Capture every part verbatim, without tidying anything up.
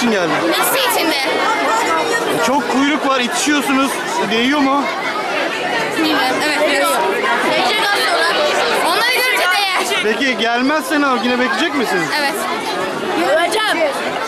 için geldin? Nasıl için mi? Çok kuyruk var, itişiyorsunuz. Değiyor mu? Bilmiyorum, evet biraz. Gelecek az sonra. Onları görünce değer. Peki gelmezsen abi yine bekleyecek misiniz? Evet. Göreceğim.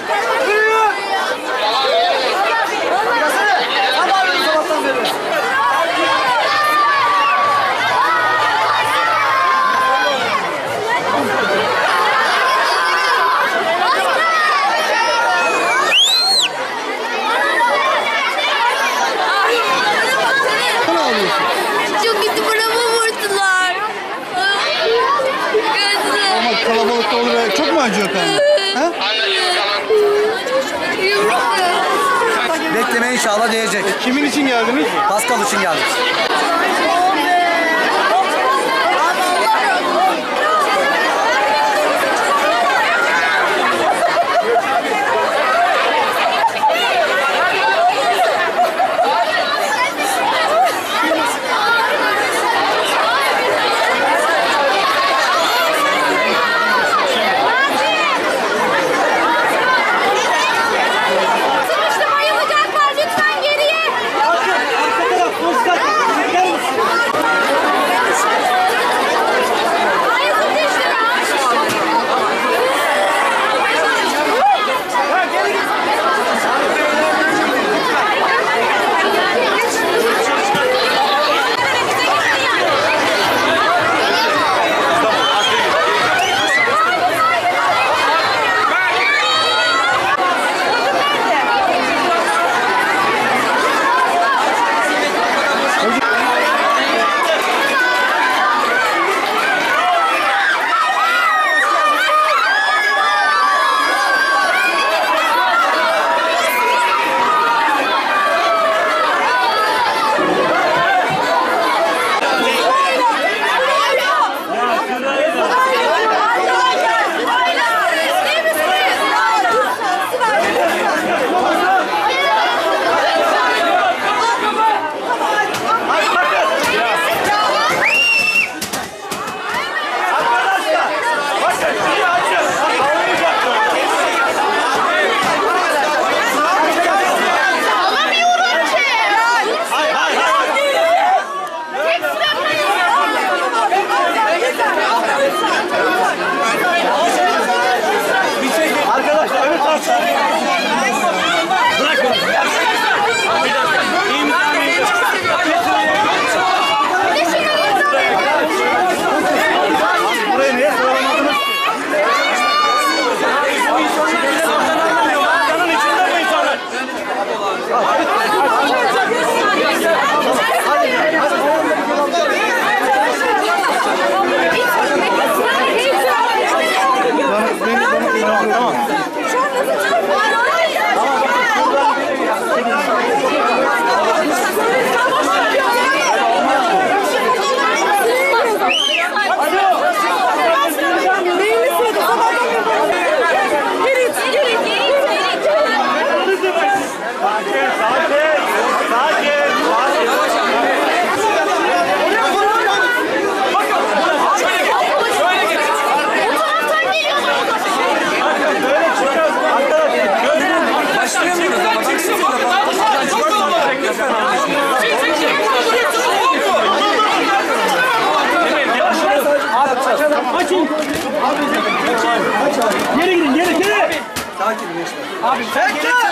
Çok kötü buramı vurdular. Ama kalabalıkta olur. ya. Çok mu acıyor karnın? Ha? Bekleme inşallah diyecek. Kimin için geldiniz? Pascal için geldik. Geri gidin, geri, geri. Sakin gençler. Abi, sen gel.